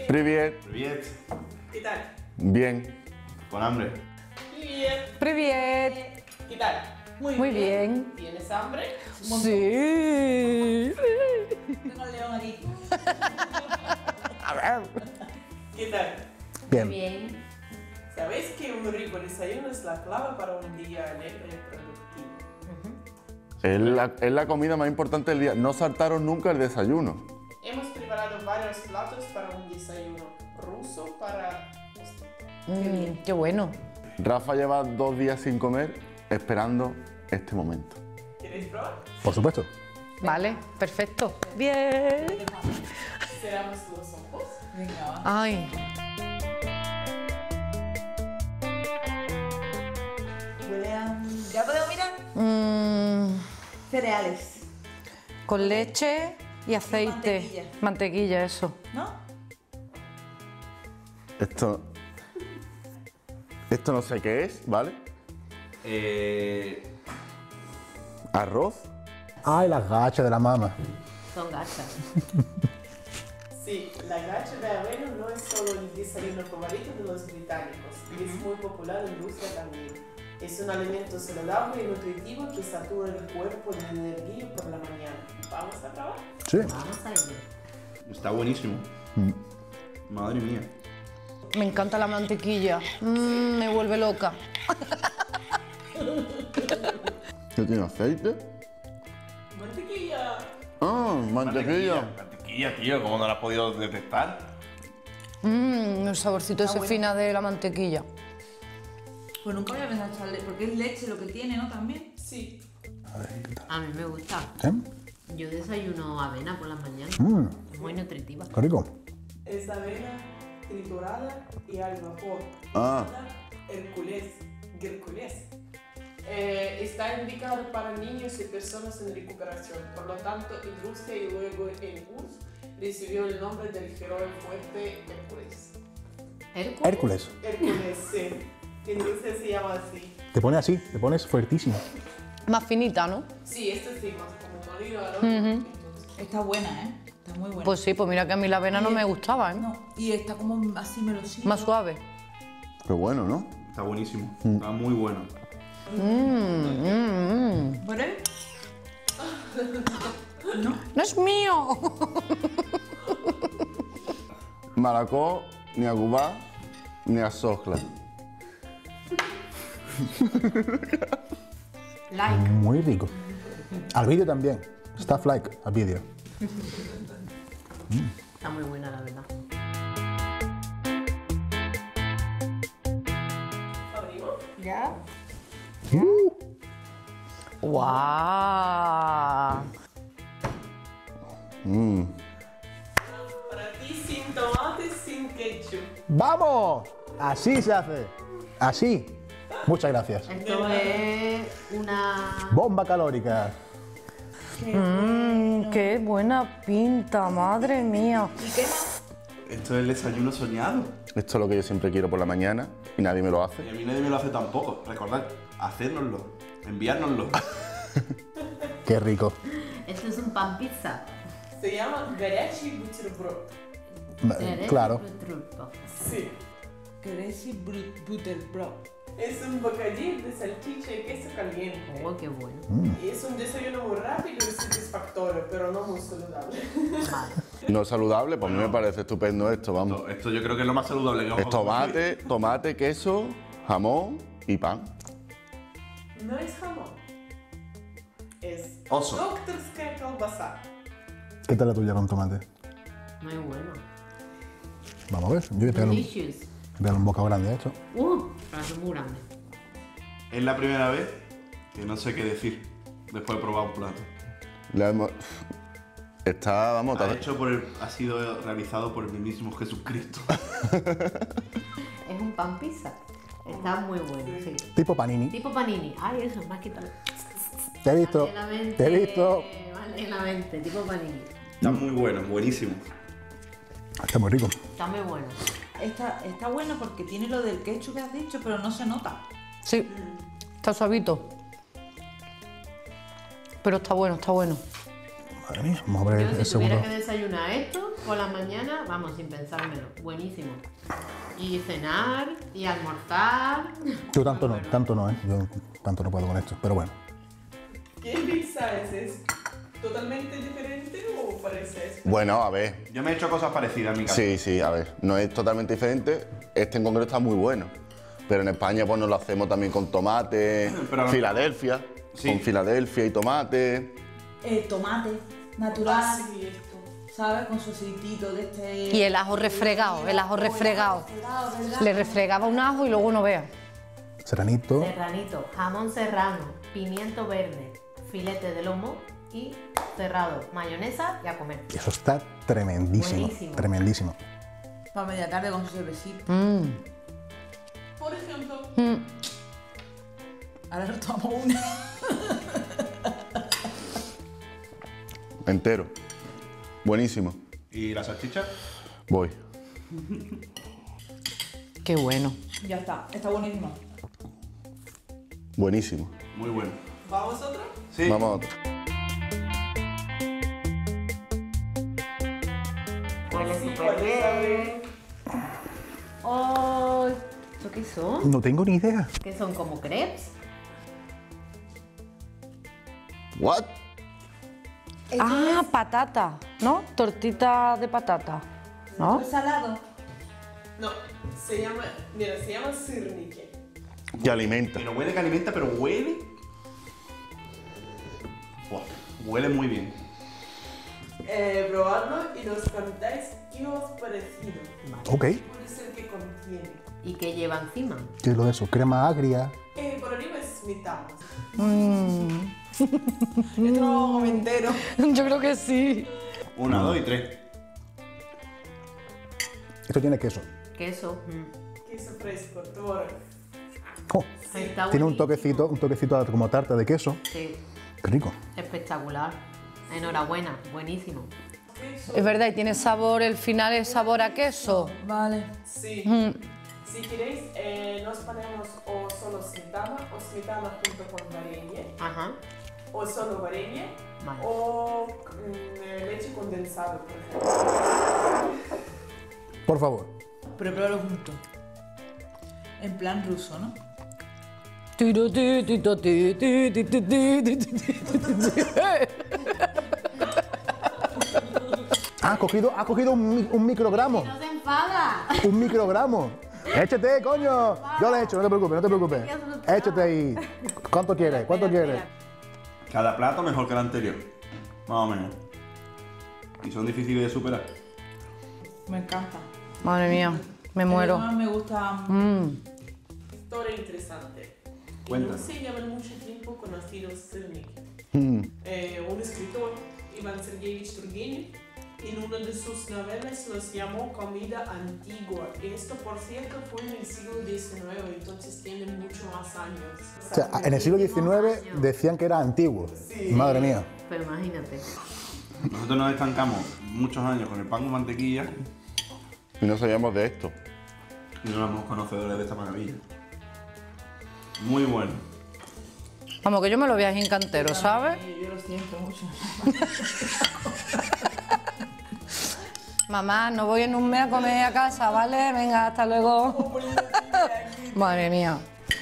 Привет. Привет. ¿Qué tal? Bien. Con hambre. Привет. Привет. ¿Qué tal? Muy bien. ¿Tienes hambre? Sí. Tengo al león aquí. A ver. ¿Qué tal? Bien. Bien. ¿Sabéis que un rico desayuno es la clave para un día alegre y productivo? Es la comida más importante del día. No saltaron nunca el desayuno. Hemos preparado varios platos para un desayuno ruso para usted. Qué bueno. Rafa lleva 2 días sin comer esperando este momento. ¿Queréis probar? Por supuesto. Vale, perfecto. Bien. Cerramos los ojos. Venga, va. Ay, Huele a... ¿Ya podemos mirar? Cereales, con leche y aceite. Mantequilla. Mantequilla, eso. ¿no? Esto no sé qué es, ¿vale? Arroz. Ay, las gachas de la mama. Son gachas. Sí, la gacha de avena no es solo el desayuno favorito de los británicos, es muy popular en Rusia también. Es un alimento saludable y nutritivo que satura el cuerpo de energía por la mañana. ¿Vamos a probar? Sí. Vamos a ir. Está buenísimo. Madre mía. Me encanta la mantequilla. Me vuelve loca. ¿Qué tiene aceite? Mantequilla. Ah, mantequilla. Mantequilla, tío. ¿Cómo no la has podido detectar? El saborcito ese fina de la mantequilla. Pues nunca voy a pensar echarle, porque es leche lo que tiene, ¿no? También. Sí. A mí me gusta. ¿Sí? Yo desayuno avena por las mañanas. Es muy nutritiva. Qué rico. Es avena triturada y al vapor. Ah. Hércules. Está indicado para niños y personas en recuperación. Por lo tanto, en Rusia y luego en URSS recibió el nombre del héroe fuerte Hércules. Hércules. Hércules, sí. En Rusia se llama así. Te pone así, te pones fuertísimo. Más finita, ¿no? Sí, esto sí, más como molido al Está buena, ¿eh? Está muy buena. Pues sí, pues mira que a mí la avena no me gustaba, ¿eh? No, y está como así melosita. Más suave. Pero bueno, ¿no? Está buenísimo. Está muy bueno. ¿Bueno? ¡No es mío! Malacó, ni a Gubá, ni a Sojla. Like. Muy rico. Al vídeo también. Stuff like al vídeo. Está muy buena, la verdad. ¿Abrimos? ¿Ya? ¡Guau! Para ti sin tomate, sin ketchup. ¡Vamos! Así se hace. Así. Muchas gracias. Esto es una... Bomba calórica. ¡Qué buena pinta! ¡Madre mía! ¿Y qué más? Esto es el desayuno soñado. Esto es lo que yo siempre quiero por la mañana y nadie me lo Y hace. a mí nadie me lo hace tampoco. Recordad, hacérnoslo. Enviárnoslo. Qué rico. Esto es un pan pizza. Se llama горячий бутерброд. Claro. Sí. Crazy Butterbroad. Es un bocadillo de salchicha y queso caliente. Oh, qué bueno. Es un desayuno muy rápido y satisfactorio, pero no muy saludable. Vale. No es saludable, pues a mí me parece estupendo esto, vamos. Esto yo creo que es lo más saludable que vamos Es tomate, queso, jamón y pan. No es jamón. Es Oso. докторская колбаса. ¿Qué tal la tuya con tomate? Muy bueno. Vamos a ver. Yo voy a pegar Delicious. un bocado grande a esto. Plato muy grande. Es la primera vez que no sé qué decir después de probar un plato. La hemos- Está, vamos, Ha sido realizado por el mismísimo Jesucristo. Es un pan pizza. Está muy bueno, sí. Tipo panini. Tipo panini. Ay, eso, me has quitado. Te he visto. Malamente, Te he visto. malamente, tipo panini. Está muy bueno, buenísimo. Está muy rico. Está muy bueno. Está bueno porque tiene lo del ketchup que has dicho, pero no se nota. Sí, está suavito. Pero está bueno, está bueno. Madre mía, vamos a ver Yo el si tuviera segundo. que desayunar esto por la mañana, vamos, sin pensármelo, buenísimo. Y cenar, y almorzar. Yo tanto no, ¿eh? Yo tanto no puedo con esto, pero bueno. ¿Qué pizza es? ¿Es totalmente diferente o parece? Bueno, a ver. Yo me he hecho cosas parecidas en mi casa. Sí, sí, a ver. No es totalmente diferente. Este en concreto está muy bueno. Pero en España pues nos lo hacemos también con tomate, Pero- Filadelfia. Sí. Con Filadelfia y tomate. Tomate natural, Ah, sí, esto. ¿sabes? Con su aceitito de este... Y el ajo refregado, el ajo refregado. ¿verdad? Le refregaba un ajo y luego no vea. Serranito. Serranito, jamón serrano, pimiento verde, filete de lomo y cerrado, mayonesa y a comer. Eso está tremendísimo. Buenísimo. Tremendísimo. Para media tarde con su cervecita. Por ejemplo, Ahora nos tomamos una. Entero. Buenísimo. ¿Y la salchicha? Voy. Qué bueno. Ya está, está buenísimo. Buenísimo. Muy bueno. ¿vamos otra? Sí. Vamos a otro. Huele Sí, súper ¿cuál es? bien. Oh, ¿esto qué son? No tengo ni idea. ¿Qué son como crepes? What? Ah, patata, ¿no? Tortita de patata, ¿no? Salado. No, se llama sirniki. Que alimenta. Pero huele que alimenta, pero huele. Buah, huele muy bien. Probarlo y nos contáis qué os ha parecido. Ok. Puede ser que contiene. ¿Y qué lleva encima? ¿Qué es lo de eso? Crema agria. Por arriba es mitad. Esto entero. Yo creo que sí. 1, 2 y 3. Esto tiene queso. Queso. Queso fresco, toro. Oh, Está tiene un buenísimo. toquecito como tarta de queso. Sí, Qué rico. espectacular. Enhorabuena, buenísimo. Es verdad, y tiene sabor, el final es sabor a queso. Vale. Sí. Si queréis, nos ponemos o solo smetana junto con vareñe, Ajá. o solo vareñe, Vale. o leche condensada, por ejemplo. Por favor. Pero pruébalo junto. En plan ruso, ¿no? Ha cogido un microgramo. ¡No se enfada! Un microgramo. Échate, coño. Yo le echo, no te preocupes. Échate ahí. ¿Cuánto quieres? ¿Cuánto quieres? Cada plato mejor que el anterior. Más o menos. Y son difíciles de superar. Me encanta. Madre mía, me muero. Además me gusta... Historia interesante. Cuenta. En Rusia llevan mucho tiempo conocidos sirniki. Mm. Un escritor, Iván Sergeyevich Turgenev, en una de sus novelas los llamó comida antigua. Esto, por cierto, fue en el siglo XIX, entonces tiene mucho más años. O sea, en el siglo XIX decían que era antiguo. Madre mía. Pero imagínate. Nosotros nos estancamos muchos años con el pan con mantequilla Y no sabíamos de esto. y no éramos conocedores de esta maravilla. Muy bueno. Vamos, que yo me lo voy a encantero, ¿sabes? Yo lo siento mucho. Mamá, no voy en un mes a comer a casa, ¿vale? Venga, hasta luego. Madre mía.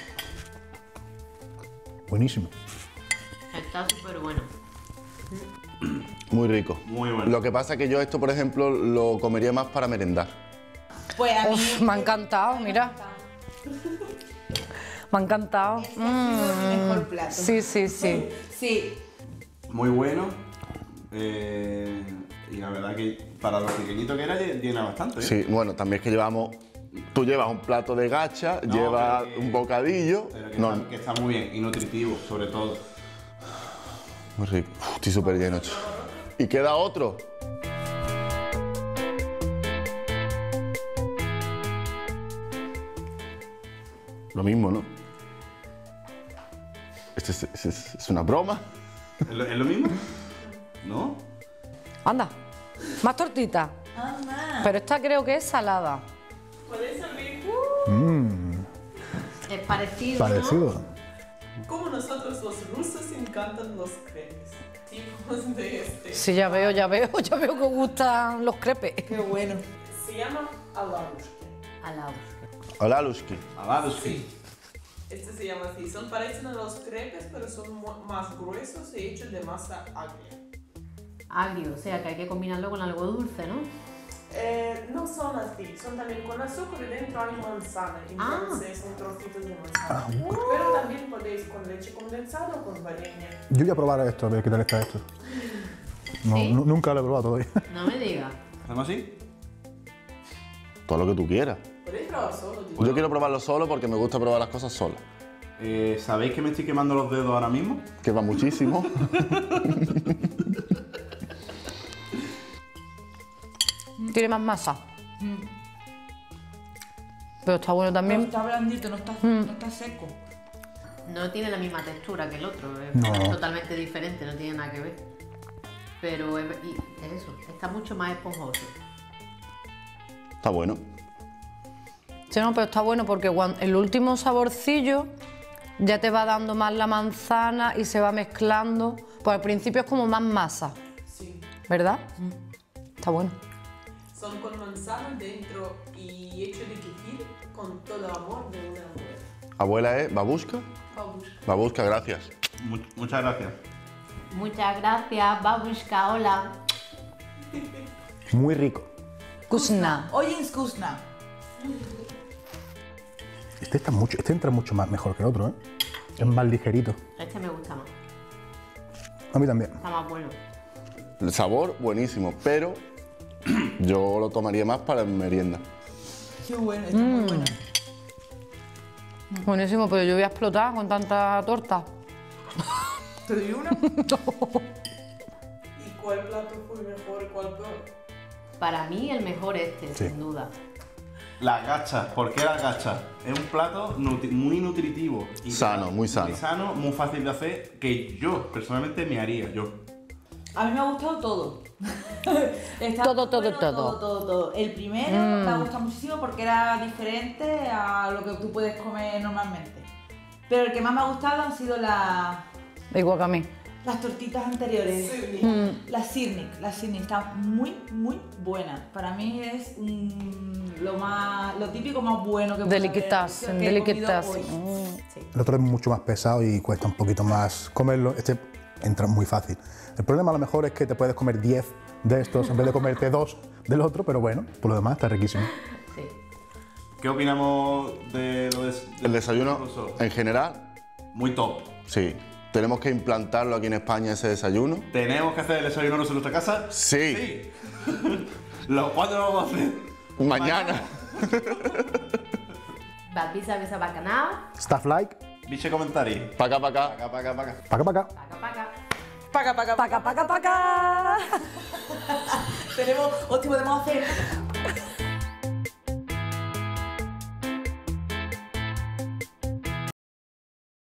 Buenísimo. Está súper bueno. Muy rico. Muy bueno. Lo que pasa es que yo esto, por ejemplo, lo comería más para merendar. Pues a mí... Uf, me ha encantado, mira. Me ha encantado. el mejor plato. Sí, sí, sí. Sí. Muy bueno. Y la verdad que para lo pequeñito que era, llena bastante. ¿eh? Sí, bueno, también es que llevamos. Tú llevas un plato de gacha, No, llevas pero que- un bocadillo. Pero que, No, está, que está muy bien y nutritivo, sobre todo. muy rico. Uf, estoy súper lleno. chico. ¿Y queda otro? Lo mismo, ¿no? ¿Esto es una broma? ¿Es lo mismo? ¿No? Anda, más tortita. Pero esta creo que es salada. ¿Podéis abrir? Es parecido, Parecido. Como nosotros los rusos encantan los crepes. tipos de este. Sí, ya veo que os gustan los crepes. Qué bueno. Se llama alabushka. Alabushka. Olaluski. Este se llama así. Son parecen a los crepes, pero son más gruesos y hechos de masa agria. Agrio, o sea que hay que combinarlo con algo dulce, ¿no? No son así, son también con azúcar y dentro hay manzana, entonces son trocitos de manzana. Pero también podéis con leche condensada o con vainilla. Yo voy a probar esto, a ver qué tal está esto. No, ¿Sí? Nunca lo he probado todavía. No me digas. ¿Hacemos así? Todo lo que tú quieras. Podéis probar solo, digo. Yo quiero probarlo solo porque me gusta probar las cosas solas. ¿Sabéis que me estoy quemando los dedos ahora mismo? Que va muchísimo. Tiene más masa. Pero está bueno Pero también. está blandito, no está seco. No tiene la misma textura que el otro, es No. totalmente diferente, no tiene nada que ver. Pero es eso, está mucho más esponjoso. Está bueno. Sí, no, pero está bueno porque el último saborcillo ya te va dando más la manzana y se va mezclando. Pues al principio es como más masa, Sí. ¿verdad? Está bueno. Son con manzana dentro y hecho de kefir con todo amor de una mujer. Abuela es babushka. Babushka, gracias. Muchas gracias. Muchas gracias, babushka, hola. Muy rico. Kusna. Oye, Kusna. Este entra mucho más mejor que el otro, ¿eh? Es más ligerito. Este me gusta más, A mí también. está más bueno. El sabor, buenísimo, pero yo lo tomaría más para merienda. Qué bueno, está muy bueno. Buenísimo, pero yo voy a explotar con tanta torta. ¿Te doy una? ¿Y cuál plato fue mejor y cuál peor? Para mí el mejor este, Sí. sin duda. Las gachas. ¿Por qué las gachas? Es un plato muy nutritivo. Y Sano, muy sano. Muy sano, muy fácil de hacer, que yo personalmente me haría yo. A mí me ha gustado todo. Está Todo, muy todo. todo. El primero me ha gustado muchísimo porque era diferente a lo que tú puedes comer normalmente. Pero el que más me ha gustado han sido las Igual que a mí. tortitas anteriores. Sirnik. Las Sirnik están muy, muy buenas. Para mí es lo típico más bueno que puede haber, Delicatessen, que he comido delicatessen. hoy. El otro es mucho más pesado y cuesta un poquito más comerlo. Este entra muy fácil. El problema a lo mejor es que te puedes comer 10 de estos en vez de comerte 2 del otro, pero bueno, por lo demás está riquísimo. Sí. ¿Qué opinamos de lo del El desayuno, ruso? en general, Muy top. sí. ¿Tenemos que implantarlo aquí en España ese desayuno? ¿Tenemos que hacer el desayuno ruso en nuestra casa? Sí. Sí. ¿Cuándo lo vamos a hacer? Mañana. Babisa, bisa, bacanao. Stuff like, Dice comentario. Pa' acá, pa' acá. Paca, paca, paca. paca paca. Paca, paca. Paca, paca, Paca, paca, paca. Podemos hacer